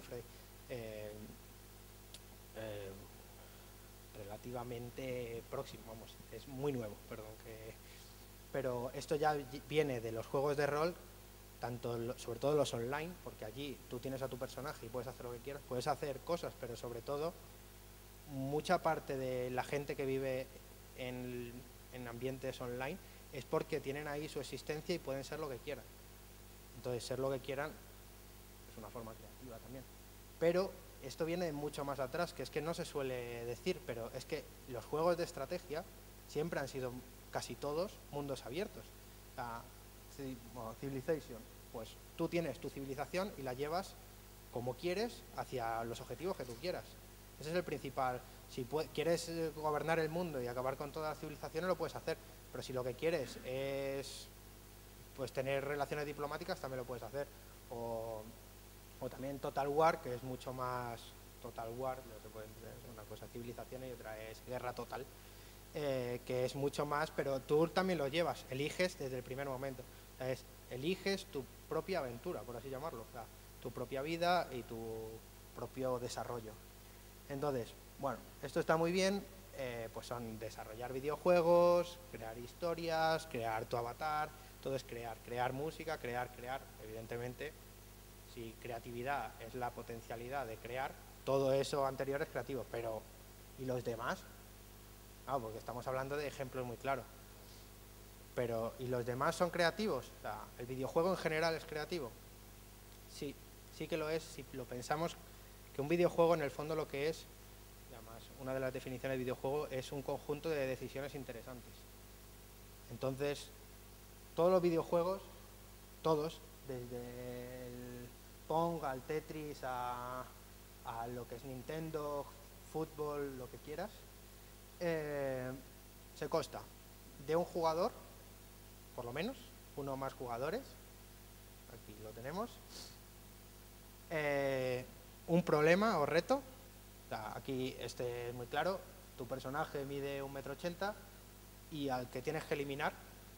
próximo, vamos, es muy nuevo, perdón. Pero esto ya viene de los juegos de rol, sobre todo los online, porque allí tú tienes a tu personaje y puedes hacer lo que quieras, puedes hacer cosas, pero sobre todo mucha parte de la gente que vive en ambientes online es porque tienen ahí su existencia y pueden ser lo que quieran. Entonces, ser lo que quieran es una forma creativa también. Pero esto viene mucho más atrás, que es que no se suele decir, pero es que los juegos de estrategia siempre han sido casi todos mundos abiertos. Civilization, pues tú tienes tu civilización y la llevas como quieres hacia los objetivos que tú quieras. Ese es el principal. Si quieres gobernar el mundo y acabar con todas las civilizaciones, lo puedes hacer, pero si lo que quieres es pues tener relaciones diplomáticas, también lo puedes hacer. O también Total War, que es mucho más Total War, una cosa es civilización y otra es guerra total, que es mucho más, pero tú también lo llevas, eliges desde el primer momento. Eliges tu propia aventura, por así llamarlo, o sea, tu propia vida y tu propio desarrollo. Entonces, bueno, esto está muy bien, pues son desarrollar videojuegos, crear historias, crear tu avatar, todo es crear música, crear, evidentemente, si creatividad es la potencialidad de crear, todo eso anterior es creativo, pero ¿y los demás? Porque estamos hablando de ejemplos muy claros. Pero, ¿y los demás son creativos? O sea, ¿el videojuego en general es creativo? Sí, sí que lo es, si lo pensamos, que un videojuego en el fondo lo que es, además, una de las definiciones de videojuego es un conjunto de decisiones interesantes. Entonces, todos los videojuegos, todos, desde el Pong al Tetris a lo que es Nintendo, fútbol, lo que quieras, se consta de un jugador, por lo menos, uno o más jugadores, aquí lo tenemos, un problema o reto, o sea, aquí este es muy claro, tu personaje mide 1,80 m y al que tienes que eliminar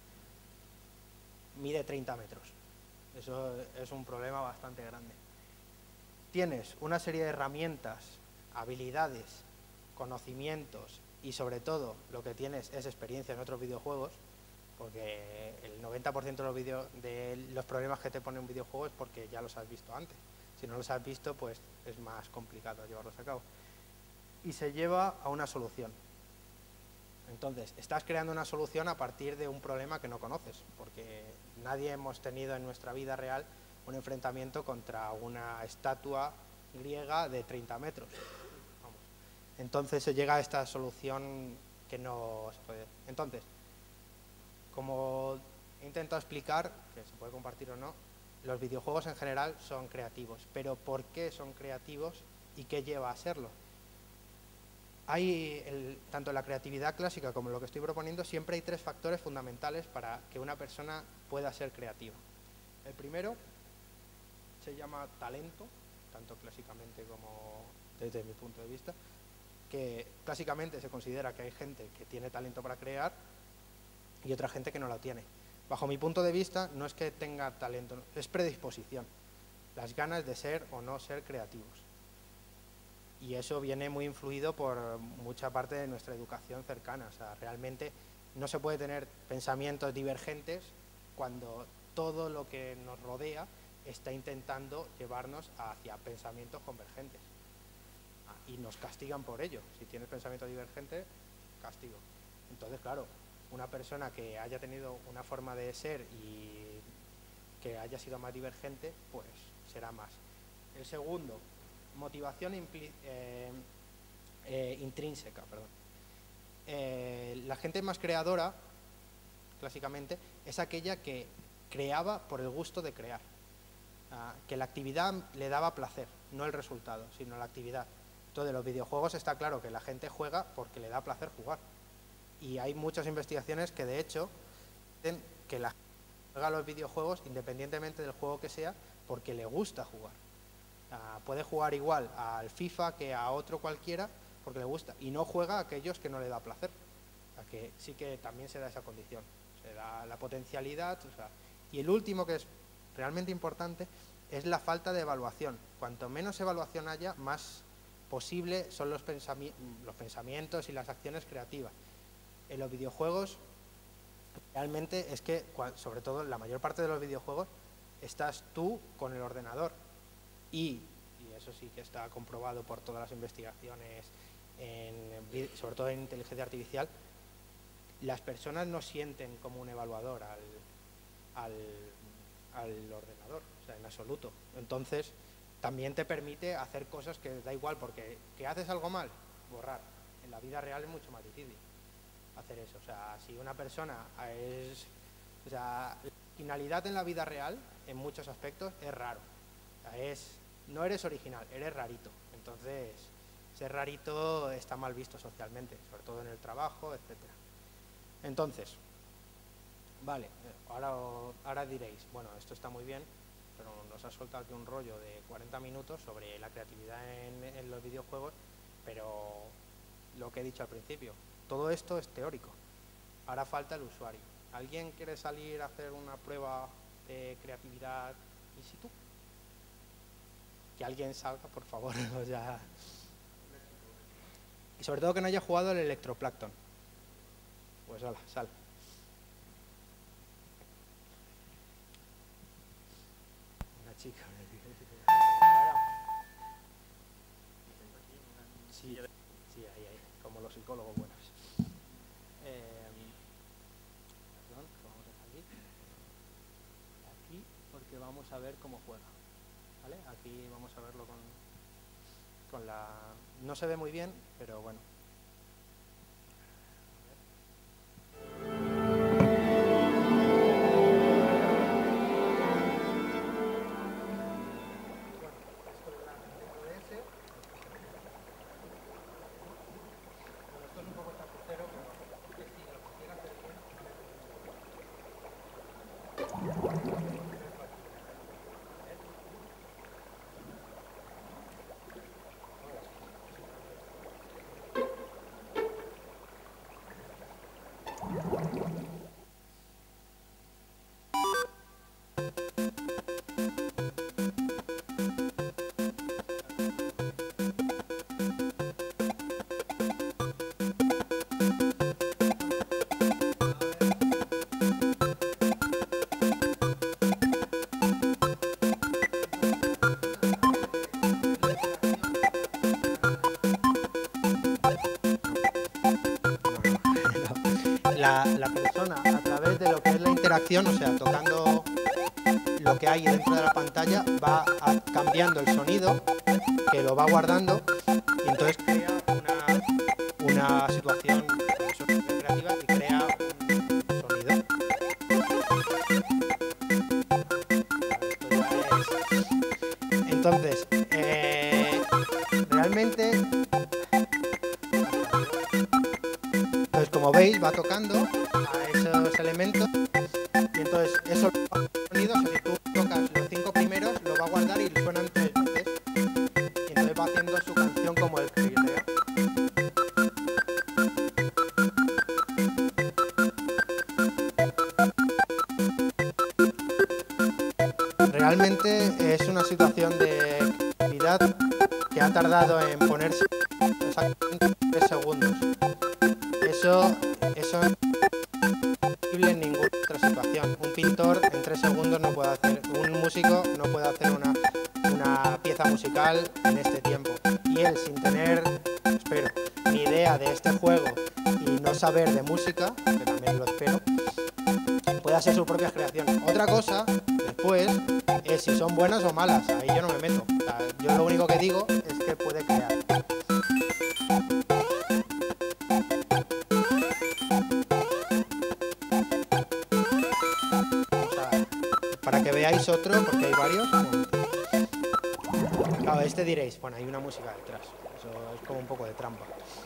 mide 30 metros. Eso es un problema bastante grande. Tienes una serie de herramientas, habilidades, conocimientos y sobre todo lo que tienes es experiencia en otros videojuegos, porque el 90% de los problemas que te pone un videojuego es porque ya los has visto antes. Si no los has visto, pues es más complicado llevarlos a cabo. Y se lleva a una solución. Entonces, estás creando una solución a partir de un problema que no conoces, porque nadie hemos tenido en nuestra vida real un enfrentamiento contra una estatua griega de 30 metros. Vamos. Entonces se llega a esta solución que no se puede. Entonces, como he intentado explicar, que se puede compartir o no, los videojuegos en general son creativos, pero ¿por qué son creativos y qué lleva a serlo? Tanto en la creatividad clásica como en lo que estoy proponiendo, siempre hay 3 factores fundamentales para que una persona pueda ser creativa. El primero se llama talento, tanto clásicamente como desde mi punto de vista, que clásicamente se considera que hay gente que tiene talento para crear, y otra gente que no lo tiene. Bajo mi punto de vista, no es que tenga talento, es predisposición, las ganas de ser o no ser creativos. Y eso viene muy influido por mucha parte de nuestra educación cercana. O sea, realmente no se puede tener pensamientos divergentes cuando todo lo que nos rodea está intentando llevarnos hacia pensamientos convergentes. Y nos castigan por ello. Si tienes pensamiento divergente, castigo. Entonces, claro, una persona que haya tenido una forma de ser y que haya sido más divergente, pues será más. El segundo, motivación intrínseca. La gente más creadora, clásicamente, es aquella que creaba por el gusto de crear. Que la actividad le daba placer, no el resultado, sino la actividad. Entonces, los videojuegos está claro que la gente juega porque le da placer jugar. Y hay muchas investigaciones que, de hecho, dicen que la gente juega a los videojuegos independientemente del juego que sea porque le gusta jugar. Puede jugar igual al FIFA que a otro cualquiera porque le gusta. Y no juega a aquellos que no le da placer. O sea, que sí que también se da esa condición. Se da la potencialidad. O sea, y el último, que es realmente importante, es la falta de evaluación. Cuanto menos evaluación haya, más posible son los pensamientos y las acciones creativas. En los videojuegos, realmente es que, sobre todo en la mayor parte de los videojuegos, estás tú con el ordenador. Y eso sí que está comprobado por todas las investigaciones, sobre todo en inteligencia artificial, las personas no sienten como un evaluador al ordenador, o sea, en absoluto. Entonces, también te permite hacer cosas que da igual, porque que haces algo mal, borrar. En la vida real es mucho más difícil hacer eso. O sea, si una persona es... O sea, la originalidad en la vida real, en muchos aspectos, es raro. O sea, no eres original, eres rarito. Entonces, ser rarito está mal visto socialmente, sobre todo en el trabajo, etcétera. Entonces, vale, ahora diréis, bueno, esto está muy bien, pero nos ha soltado aquí un rollo de 40 minutos sobre la creatividad en los videojuegos, pero lo que he dicho al principio, todo esto es teórico. Ahora falta el usuario. ¿Alguien quiere salir a hacer una prueba de creatividad in situ? Que alguien salga, por favor. O sea, y sobre todo que no haya jugado el electroplancton. Pues hola, sal. Una chica. Sí, ahí, como los psicólogos buenos. Perdón, vamos a salir. Aquí, porque vamos a ver cómo juega. ¿Vale? Aquí vamos a verlo con la... No se ve muy bien, pero bueno. La persona, a través de lo que es la interacción, o sea, tocando lo que hay dentro de la pantalla, va cambiando el sonido, que lo va guardando, y entonces crea una situación creativa y crea un sonido. Entonces, realmente... Entonces, como veis, va tocando a esos elementos y entonces esos sonidos, si tú tocas los 5 primeros, lo va a guardar y suenan 3 veces. Y entonces va haciendo su canción como el que crea. Realmente es una situación de creatividad que ha tardado en ponerse exactamente 3 segundos. Eso no es posible en ninguna otra situación. Un pintor en 3 segundos no puede hacer, un músico no puede hacer una pieza musical en este tiempo. Y él, sin tener, espero, ni idea de este juego y no saber de música, que también lo espero, puede hacer sus propias creaciones. Otra cosa, después, es si son buenas o malas. Ahí yo no me meto. O sea, yo lo único que digo es que puede crear. Vamos a, para que veáis otro, porque hay varios. Claro, este diréis, bueno, hay una música detrás. Eso es como un poco de trampa.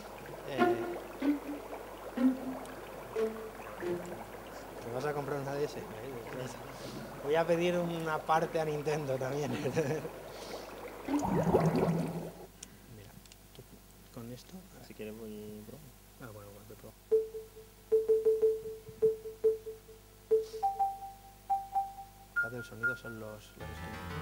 ¿Te vas a comprar una DS? Voy a pedir una parte a Nintendo también. Mira, con esto... Si quieres voy... Ah, bueno, voy a probar. El sonido son los instrumentos.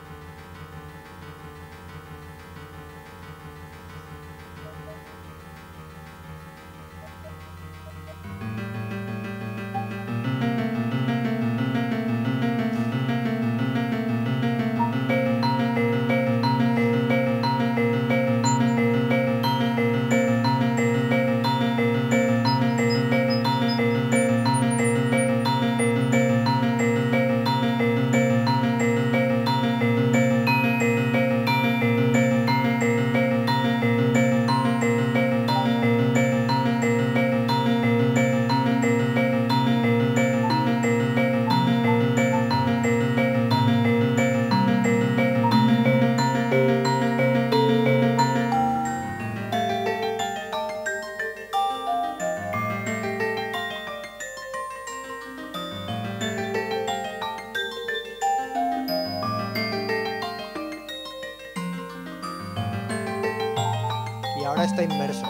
Y ahora está inmerso.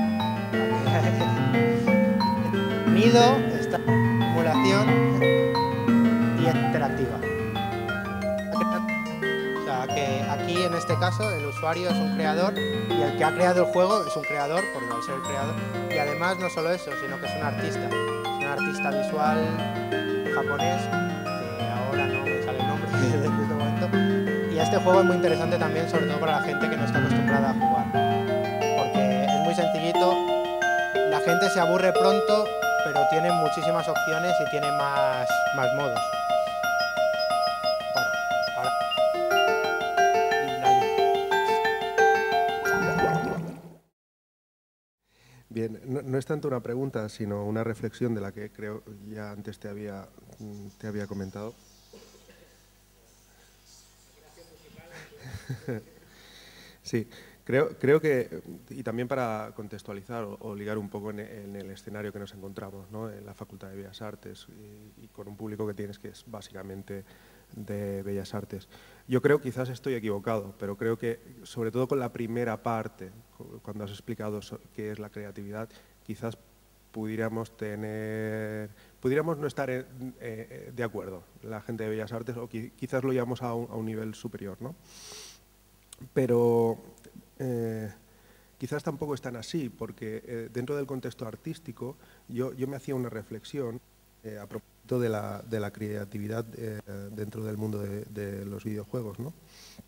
El sonido está en simulación y es interactiva. O sea, que aquí en este caso el usuario es un creador y el que ha creado el juego es un creador, por no ser el creador. Y además no solo eso, sino que es un artista. Es un artista visual japonés, que ahora no me sale el nombre desde este momento. Y este juego es muy interesante también, sobre todo para la gente que no está acostumbrada a jugar. Porque es muy sencillito, la gente se aburre pronto, pero tiene muchísimas opciones y tiene más modos. Bueno, ahora... Bien, no es tanto una pregunta, sino una reflexión de la que creo ya antes te había comentado. Sí, creo que, y también para contextualizar o ligar un poco en el escenario que nos encontramos, ¿no? En la Facultad de Bellas Artes y con un público que tienes que es básicamente de Bellas Artes. Yo creo, quizás estoy equivocado, pero creo que sobre todo con la primera parte, cuando has explicado qué es la creatividad, quizás pudiéramos no estar de acuerdo, la gente de Bellas Artes, o quizás lo llevamos a un nivel superior, ¿no? Pero quizás tampoco es tan así, porque dentro del contexto artístico yo me hacía una reflexión a propósito de la creatividad dentro del mundo de los videojuegos, ¿no?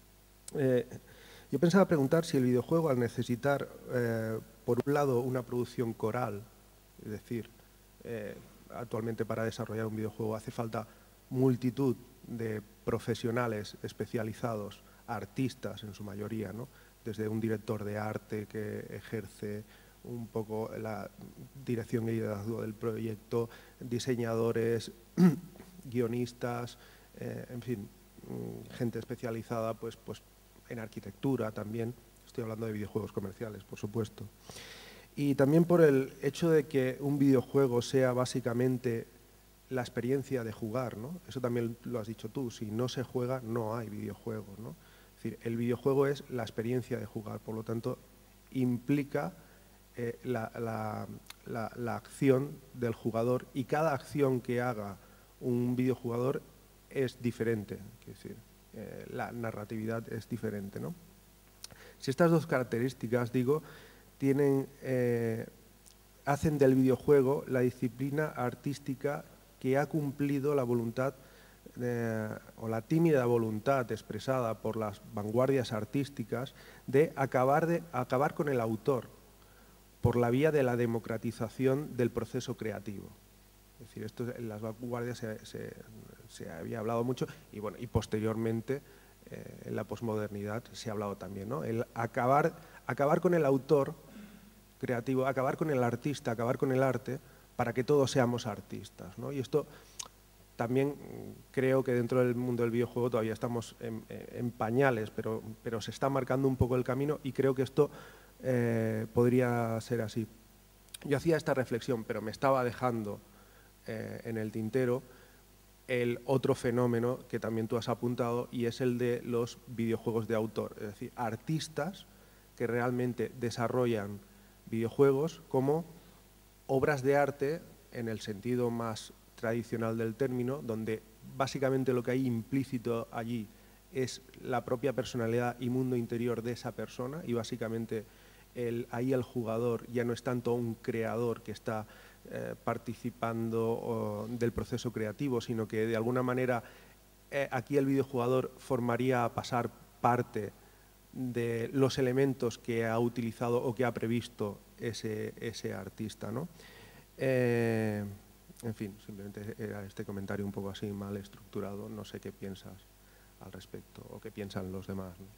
Yo pensaba preguntar si el videojuego, al necesitar, por un lado, una producción coral, es decir, actualmente para desarrollar un videojuego hace falta multitud de profesionales especializados, artistas en su mayoría, ¿no? Desde un director de arte que ejerce un poco la dirección y liderazgo del proyecto, diseñadores, guionistas, en fin, gente especializada pues en arquitectura también. Estoy hablando de videojuegos comerciales, por supuesto. Y también por el hecho de que un videojuego sea básicamente la experiencia de jugar, ¿no? Eso también lo has dicho tú, si no se juega no hay videojuego, ¿no? Es decir, el videojuego es la experiencia de jugar, por lo tanto implica la acción del jugador, y cada acción que haga un videojugador es diferente, es decir, la narratividad es diferente, ¿no? Si estas dos características, digo, hacen del videojuego la disciplina artística que ha cumplido la voluntad o la tímida voluntad expresada por las vanguardias artísticas de acabar con el autor por la vía de la democratización del proceso creativo. Es decir, esto en las vanguardias se había hablado mucho y, bueno, y posteriormente en la posmodernidad se ha hablado también, ¿no? El acabar con el autor creativo, acabar con el artista, acabar con el arte para que todos seamos artistas, ¿no? Y esto también creo que dentro del mundo del videojuego todavía estamos en pañales, pero se está marcando un poco el camino y creo que esto podría ser así. Yo hacía esta reflexión, pero me estaba dejando en el tintero el otro fenómeno que también tú has apuntado y es el de los videojuegos de autor, es decir, artistas que realmente desarrollan videojuegos como obras de arte en el sentido más tradicional del término, donde básicamente lo que hay implícito allí es la propia personalidad y mundo interior de esa persona y básicamente ahí el jugador ya no es tanto un creador que está participando del proceso creativo, sino que de alguna manera aquí el videojugador formaría pasar parte de los elementos que ha utilizado o que ha previsto ese artista, ¿no? En fin, simplemente era este comentario un poco así mal estructurado, no sé qué piensas al respecto o qué piensan los demás, ¿no?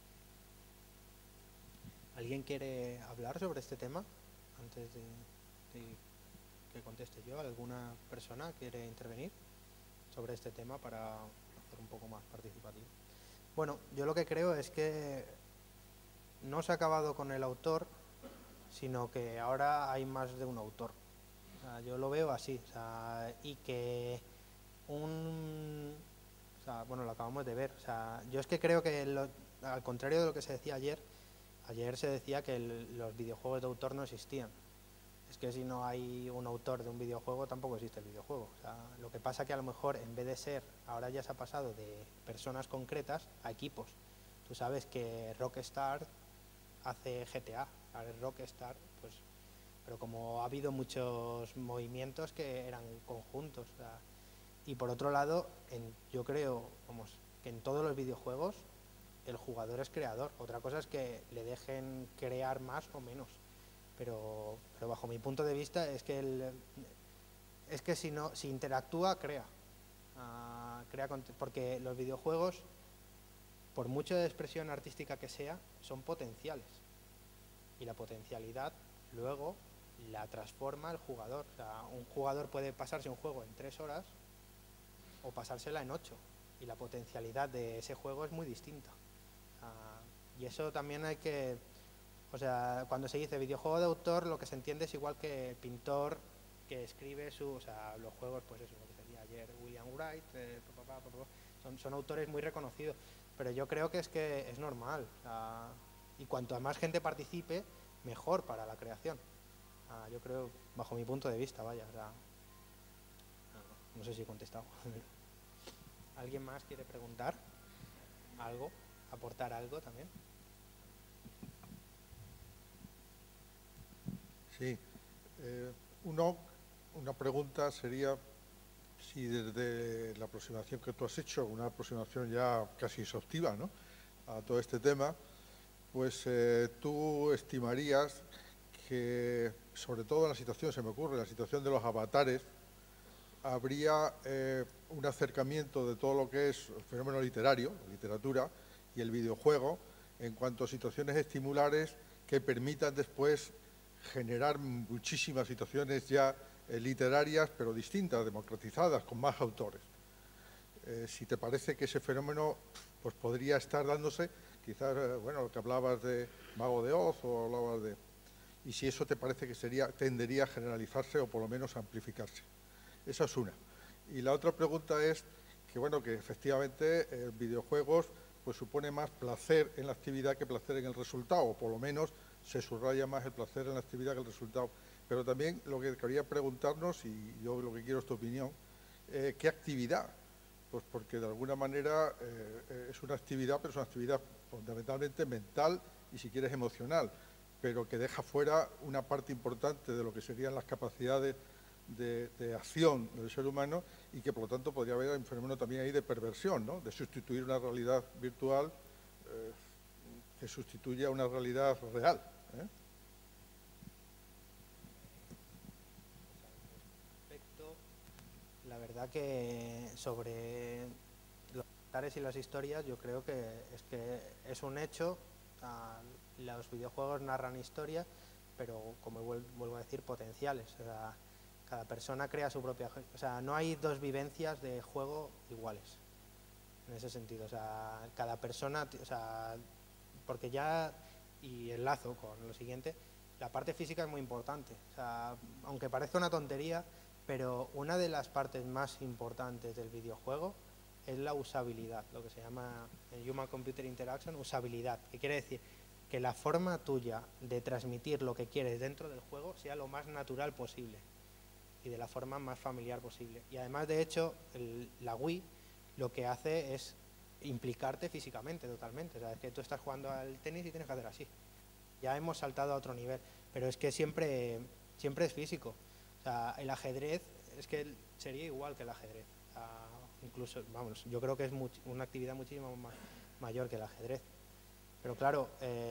¿Alguien quiere hablar sobre este tema antes de que conteste yo? ¿Alguna persona quiere intervenir sobre este tema para hacer un poco más participativo? Bueno, yo lo que creo es que no se ha acabado con el autor, sino que ahora hay más de un autor. O sea, yo lo veo así, o sea, y que bueno, lo acabamos de ver. O sea, yo es que creo que al contrario de lo que se decía ayer se decía que los videojuegos de autor no existían. Es que si no hay un autor de un videojuego tampoco existe el videojuego. O sea, lo que pasa que a lo mejor en vez de ser, ahora ya se ha pasado de personas concretas a equipos. Tú sabes que Rockstar hace GTA, ahora es Rockstar, pues, pero como ha habido muchos movimientos que eran conjuntos. O sea, y por otro lado, yo creo, vamos, que en todos los videojuegos el jugador es creador. Otra cosa es que le dejen crear más o menos. Pero bajo mi punto de vista es que si interactúa, crea. Porque los videojuegos, por mucha expresión artística que sea, son potenciales. Y la potencialidad luego la transforma el jugador. O sea, un jugador puede pasarse un juego en 3 horas o pasársela en 8. Y la potencialidad de ese juego es muy distinta. Y eso también hay que... O sea, cuando se dice videojuego de autor, lo que se entiende es igual que el pintor que escribe o sea, los juegos, pues eso, lo que decía ayer, William Wright, son autores muy reconocidos. Pero yo creo que es normal. O sea, y cuanto más gente participe, mejor para la creación. Yo creo, bajo mi punto de vista, vaya. O sea, no sé si he contestado. ¿Alguien más quiere preguntar algo? ¿Aportar algo también? Sí. Una pregunta sería si desde la aproximación que tú has hecho, una aproximación ya casi exhaustiva, ¿no?, a todo este tema, pues tú estimarías que, sobre todo en la situación, se me ocurre, en la situación de los avatares, habría un acercamiento de todo lo que es el fenómeno literario, literatura, y el videojuego, en cuanto a situaciones estimulares que permitan después generar muchísimas situaciones ya literarias, pero distintas, democratizadas, con más autores. Si te parece que ese fenómeno pues podría estar dándose, quizás, bueno, lo que hablabas de Mago de Oz o hablabas de... Y si eso te parece que tendería a generalizarse o por lo menos a amplificarse. Esa es una. Y la otra pregunta es que, bueno, que efectivamente videojuegos pues supone más placer en la actividad que placer en el resultado, o por lo menos se subraya más el placer en la actividad que el resultado. Pero también lo que quería preguntarnos, y yo lo que quiero es tu opinión, ¿qué actividad Pues porque de alguna manera es una actividad, pero es una actividad fundamentalmente mental y si quieres emocional, pero que deja fuera una parte importante de lo que serían las capacidades de acción del ser humano y que por lo tanto podría haber un fenómeno también ahí de perversión, ¿no? De sustituir una realidad virtual que sustituye a una realidad real. La verdad que sobre los avatares y las historias yo creo que es un hecho. Los videojuegos narran historias, pero como vuelvo a decir, potenciales. O sea, cada persona crea su propia... O sea, no hay dos vivencias de juego iguales, en ese sentido. O sea, cada persona... O sea, porque ya, y enlazo con lo siguiente, la parte física es muy importante. O sea, aunque parezca una tontería, pero una de las partes más importantes del videojuego es la usabilidad, lo que se llama en Human Computer Interaction, usabilidad, que quiere decir que la forma tuya de transmitir lo que quieres dentro del juego sea lo más natural posible y de la forma más familiar posible. Y además, de hecho, la Wii lo que hace es implicarte físicamente totalmente. O sea, es que tú estás jugando al tenis y tienes que hacer así. Ya hemos saltado a otro nivel, pero es que siempre es físico. O sea, el ajedrez es que sería igual que el ajedrez. O sea, incluso, vamos, yo creo que es una actividad muchísimo mayor que el ajedrez. Pero claro,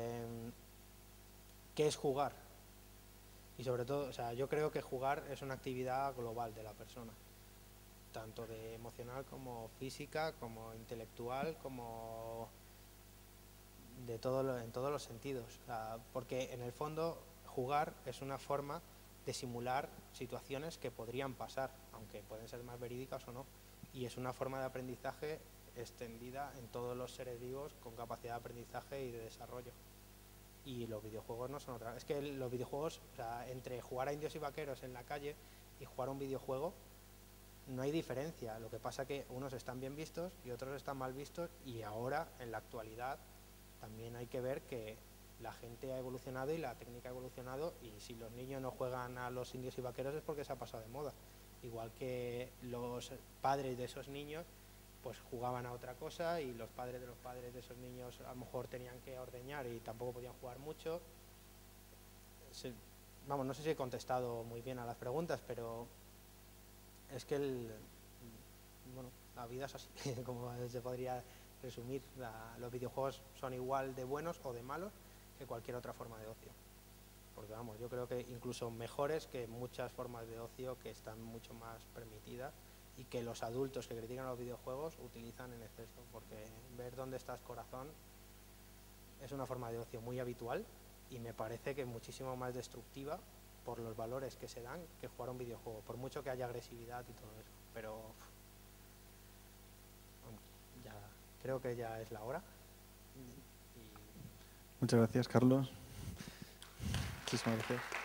¿qué es jugar? Y sobre todo, o sea, yo creo que jugar es una actividad global de la persona, tanto de emocional como física, como intelectual, como en todos los sentidos. O sea, porque en el fondo jugar es una forma de simular situaciones que podrían pasar, aunque pueden ser más verídicas o no, y es una forma de aprendizaje extendida en todos los seres vivos con capacidad de aprendizaje y de desarrollo. Y los videojuegos no son otra. Es que los videojuegos, o sea, entre jugar a indios y vaqueros en la calle y jugar a un videojuego no hay diferencia. Lo que pasa que unos están bien vistos y otros están mal vistos, y ahora, en la actualidad, también hay que ver que la gente ha evolucionado y la técnica ha evolucionado, y si los niños no juegan a los indios y vaqueros es porque se ha pasado de moda. Igual que los padres de esos niños pues jugaban a otra cosa, y los padres de esos niños a lo mejor tenían que ordeñar y tampoco podían jugar mucho. Vamos, no sé si he contestado muy bien a las preguntas, pero es que bueno, la vida es así, como se podría resumir. Los videojuegos son igual de buenos o de malos que cualquier otra forma de ocio. Porque vamos, yo creo que incluso mejores que muchas formas de ocio que están mucho más permitidas y que los adultos que critican los videojuegos utilizan en exceso, porque ver dónde estás, corazón, es una forma de ocio muy habitual y me parece que muchísimo más destructiva por los valores que se dan que jugar a un videojuego, por mucho que haya agresividad y todo eso. Pero ya creo que ya es la hora. Muchas gracias, Carlos. Muchísimas gracias.